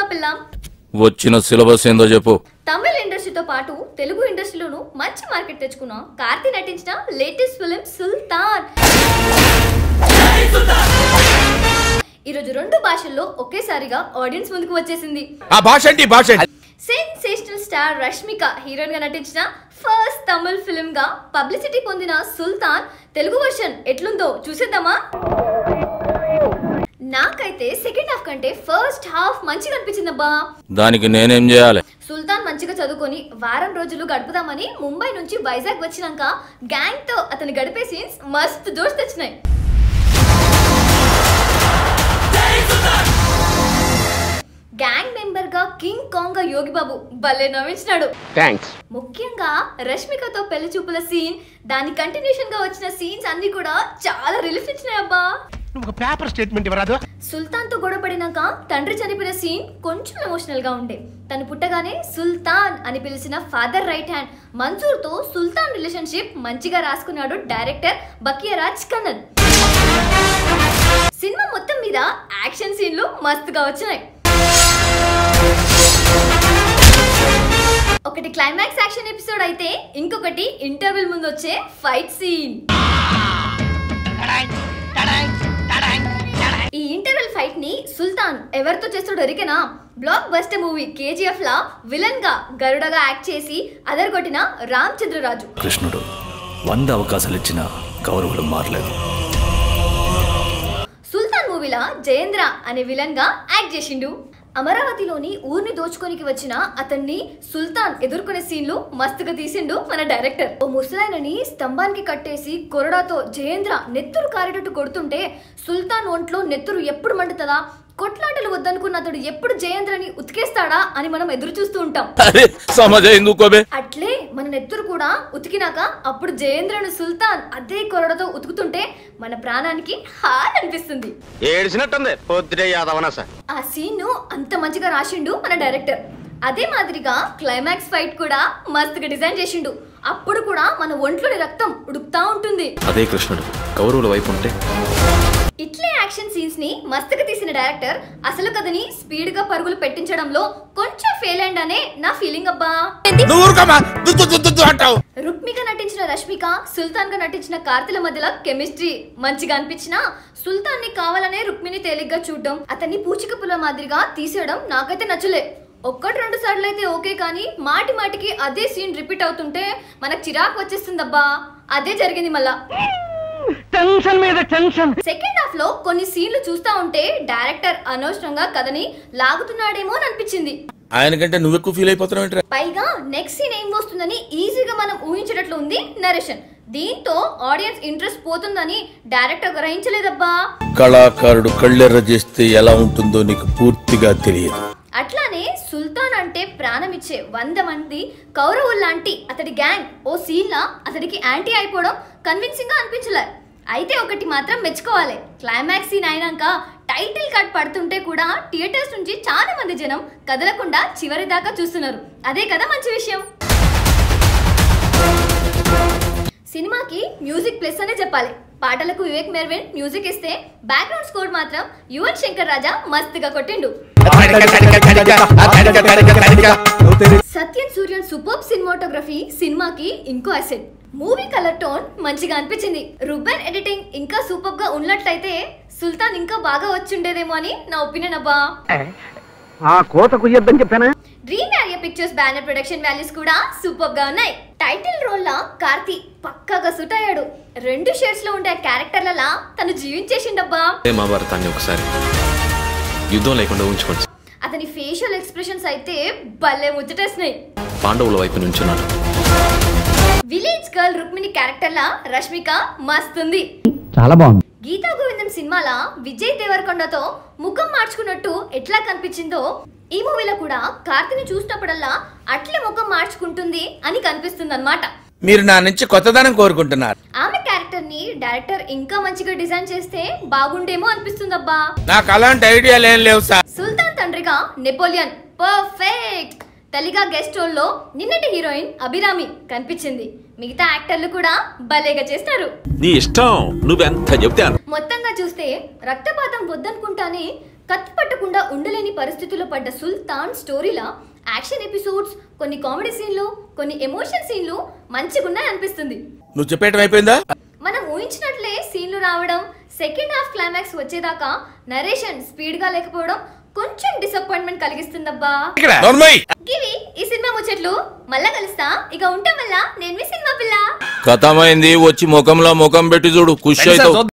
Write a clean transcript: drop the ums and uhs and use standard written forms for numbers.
పిల్ల. వచ్చిన సిలబస్ ఏందో చెప్పు. తమిళ ఇండస్ట్రీతో పాటు తెలుగు ఇండస్ట్రీలోనూ మంచి మార్కెట్ తెచ్చుకున్న కార్తీ నటించిన లేటెస్ట్ ఫిలిం సుల్తాన్. ఈరోజు 2 భాషల్లో ఒకేసారిగా ఆడియన్స్ ముందుకు వచ్చేసింది. ఆ భాష ఏంటి? భాష సెన్సేషనల్ స్టార్ రష్మిక హీరోయిన్ గా నటించిన ఫస్ట్ తమిళ్ ఫిల్మ్ గా పబ్లిసిటీ పొందిన సుల్తాన్ తెలుగు వర్షన్ ఎట్లుందో చూసేద్దామా? నాకైతే సెకండ్ హాఫ్ కంటే ఫస్ట్ హాఫ్ మంచిగా అనిపించిందబ్బా. దానికి నేనేం చేయాలి? సుల్తాన్ మంచిగా చదువుకొని వారం రోజులు గడుపుదామని ముంబై నుంచి వైజాగ్ వచ్చినాక గ్యాంగ్ తో అతను గడిపే సీన్స్ మస్తు జోష్ తెచ్చినాయి. గ్యాంగ్ మెంబర్ గా కింగ్ కాంగ్ గా యోగి బాబు భలే నవ్వించినాడు. ముఖ్యంగా రష్మికతో పెళ్లి చూపుల సీన్, దాని కంటిన్యూషన్ గా వచ్చిన సీన్స్ అన్ని కూడా చాలా రిలీఫ్ ఇచ్చినాయి అబ్బా. సుల్తాన్ తో గొడవపడినాక తండ్రి చనిపోయిన సీన్ కొంచెం ఎమోషనల్ గా ఉండే. తను పుట్టగానే సుల్తాన్ అని పిలిచిన ఫాదర్ రైట్ హ్యాండ్ మంజూర్ తో సుల్తాన్ రిలేషన్షిప్ మంచిగా రాసుకున్నాడు డైరెక్టర్ బక్కియరాజ్ కన్నన్. సినిమా మొత్తం మీద యాక్షన్ సీన్లు మస్తుగా వచ్చినాయి. ఒకటి క్లైమాక్స్ యాక్షన్ ఎపిసోడ్ అయితే ఇంకొకటి ఇంటర్వెల్ ముందు వచ్చే ఫైట్ సీన్. ఈ ఇంటర్వెల్ ఫైట్ ని సుల్తాన్ ఎవరితో చేస్తాడో ఎరికేనా? బ్లాక్ బస్టర్ మూవీ కేజీఎఫ్ లా విలన్ గా గరుడగా యాక్ట్ చేసి అదరగొట్టిన రామచంద్రరాజు. కృష్ణుడు 100 అవకాశాలు ఇచ్చిన కౌరవులు మారలేదు. సుల్తాన్ మూవీలా జయేంద్ర అనే విలన్ గా యాక్ట్ చేసిండు. అమరావతిలోని ఊరిని దోచుకోనికి వచ్చిన అతన్ని సుల్తాన్ ఎదుర్కొనే సీన్లు మస్తుగా తీసిండు మన డైరెక్టర్. ఓ ముసలాయనని స్తంభానికి కట్టేసి కొరడాతో జయేంద్ర నెత్తురు కారేటట్టు కొడుతుంటే సుల్తాన్ ఒంట్లో నెత్తురు ఎప్పుడు మండుతుందా, కొట్లాటలు వద్దనుకున్న అతడు ఎప్పుడు జయేంద్రని ఉతికేస్తాడా అని మనం ఎదురు చూస్తూ ఉంటాం. అట్లే మన నెత్తురు కూడా ఉతికినాక అప్పుడు జయేంద్రను సుల్తాన్ అదే కొరడతో ఉతుకుతుంటే మన ప్రాణానికి హాల్ అనిపిస్తుంది. ఆ సీన్ అంత మంచిగా రాసిండు మన డైరెక్టర్. అదే మాదిరిగా క్లైమాక్స్ ఫైట్ కూడా మస్తుగా డిజైన్ చేసిండు. అప్పుడు కూడా మన ఒంట్లోని రక్తం ఉడుకుతా ఉంటుంది. అదే కృష్ణుడు కౌరవుల వైపు ఉంటే. ఇట్లే యాక్షన్ సీన్స్ ని మస్తుగా తీసిన డైరెక్టర్ అసలు కథని స్పీడ్ గా పరుగులు పెట్టించడంలో కొంచెం ఫెయిల్ అయిందనే నా ఫీలింగ్ అబ్బా. రుక్మిగా నటించిన రష్మిక, సుల్తాన్ గా నటించిన కార్తీల మధ్యలో కెమిస్ట్రీ మంచిగా అనిపించిన సుల్తాన్ ని కావాలనే రుక్మిని తేలిగ్గా చూడడం, అతన్ని పూచిక పుల్ల మాదిరిగా తీసేయడం నాకైతే నచ్చలే. 1-2 సార్లు అయితే ఓకే, కానీ మాటి మాటికి అదే సీన్ రిపీట్ అవుతుంటే మనకు చిరాకు వచ్చేస్తుందబ్బా. అదే జరిగింది మళ్ళా. సెకండ్ హాఫ్ లో కొన్ని సీన్లు చూస్తా ఉంటే డైరెక్టర్ అనవసరంగా కథని లాగుతున్నాడేమో అని అనిపించింది. ఆయనకంటే నువ్వు ఎక్కువ ఫీల్ అయిపోతున్నావు. పైగా నెక్స్ట్ సీన్ ఏం వస్తుందని ఈజీగా మనం ఊహించేటట్లు ఉంది నరేషన్. దీంతో ఆడియన్స్ ఇంట్రెస్ట్ పోతుందని డైరెక్టర్ గ్రహించలేదబ్బా. కళాకారుడు కళ్ళెర్ర చేస్తే ఎలా ఉంటుందో నీకు పూర్తిగా తెలియదు. అట్లానే సుల్తాన్ అంటే ప్రాణమిచ్చే 100 మంది కౌరవుల్లాంటి అతడి గ్యాంగ్ ఓ సీన్ లా అతడికి యాంటీ అయిపోవడం కన్విన్సింగ్ గా అనిపించలే. అయితే ఒకటి మాత్రం మెచ్చుకోవాలి, క్లైమాక్స్ సీన్ అయినాక టైటిల్ కట్ పడుతుంటే కూడా థియేటర్స్ నుంచి చాలా మంది జనం కదలకుండా చివరి దాకా చూస్తున్నారు. అదే కదా మంచి విషయం. సినిమాకి మ్యూజిక్ ప్లస్ అనే చెప్పాలి. పాటలకు వివేక్-మెర్విన్ మ్యూజిక్ ఇస్తే బ్యాక్గ్రౌండ్ స్కోర్ మాత్రం యువన్ శంకర్ రాజా మస్తుగా కొట్టిండు. సత్యన్ సూర్యన్ సూపర్ సినిమాటోగ్రఫీ సినిమాకి ఇంకో అసెట్. మూవీ కలర్ టోన్ మంచిగా అనిపించింది. రుబెన్ ఎడిటింగ్ ఇంకా సూపర్ గా ఉన్నట్లయితే సుల్తాన్ ఇంకా బాగా వచ్చుండేదేమో అని నా ఒపీనియన్ అబ్బా. Dream area pictures banner production values కూడా సూపర్ గా ఉన్నాయి. టైటిల్ రోల్ లా కార్తీ పక్కాగా సూట్ అయ్యాడు. 2 షేడ్స్ లో ఉండే క్యారెక్టర్లలా తను జీవించేసిండబ్బా. ఒకసారి యుద్ధం లేకుండా ఉంచుకోండి. అతని ఫేషియల్ ఎక్స్ప్రెషన్స్ అయితే భలే ముచ్చటేసినాయి. పాండవుల వైపు నుంచున్నాడు. విలేజ్ గర్ల్ రుక్మిణి క్యారెక్టర్ లా రష్మిక మస్తుంది, చాలా బాగుంది. గీతా గోవిందం సినిమాలా విజయ్ దేవరకొండతో ముఖం మార్చుకున్నట్టు ఎట్లా కనిపించిందో ఈ మూవీలో కూడా కార్తీని చూసినప్పుడల్లా అట్లే ముఖం మార్చుకుంటుంది అని కనిపిస్తుంది అన్నమాట. మీరు నా నుంచి కొత్తదనం కోరుకుంటున్నారు. ఆమె క్యారెక్టర్ ని డైరెక్టర్ ఇంకా మంచిగా డిజైన్ చేస్తే బాగుండేమో అనిపిస్తుందబ్బా. నాకు అలాంటి ఐడియాలు ఏం లేవు సార్. సుల్తాన్ తండ్రిగా నెపోలియన్ పర్ఫెక్ట్. తల్లిగా గెస్ట్ రోల్ లో నిన్నటి హీరోయిన్ అభిరామి కనిపించింది. మిగతా యాక్టర్లు కూడా భలేగా చేస్తారు. నీ ఇష్టం, నువ్వెంత చెప్తాను. మొత్తంగా చూస్తే రక్తపాతం వద్దనుకుంటానే కత్తి పట్టకుండా ఉండలేని పరిస్థితుల్లో పడ్డ సుల్తాన్ స్టోరీలా యాక్షన్ ఎపిసోడ్స్, కొన్ని కామెడీ సీన్లు, కొన్ని ఎమోషన్ సీన్లు మంచిగున్నాయి అనిపిస్తుంది. నువ్వు చెప్పేయటం అయిపోయిందా? మనం ఊహించినట్లే సీన్లు రావడం, సెకండ్ హాఫ్ క్లైమాక్స్ వచ్చేదాకా నరేషన్ స్పీడ్ గా లేకపోవడం కొంచెం డిసప్పాయింట్మెంట్ కలిగిస్తుందబ్బా. గివి ఈ సినిమా ముచ్చట్లు. మళ్ళా కలుస్తా. ఇక ఉంటాం వల్ల నేను మీ సినిమా పిల్ల. కథమైంది, వచ్చి ముఖంలో ముఖం పెట్టి చూడు, ఖుషి అవుతావు.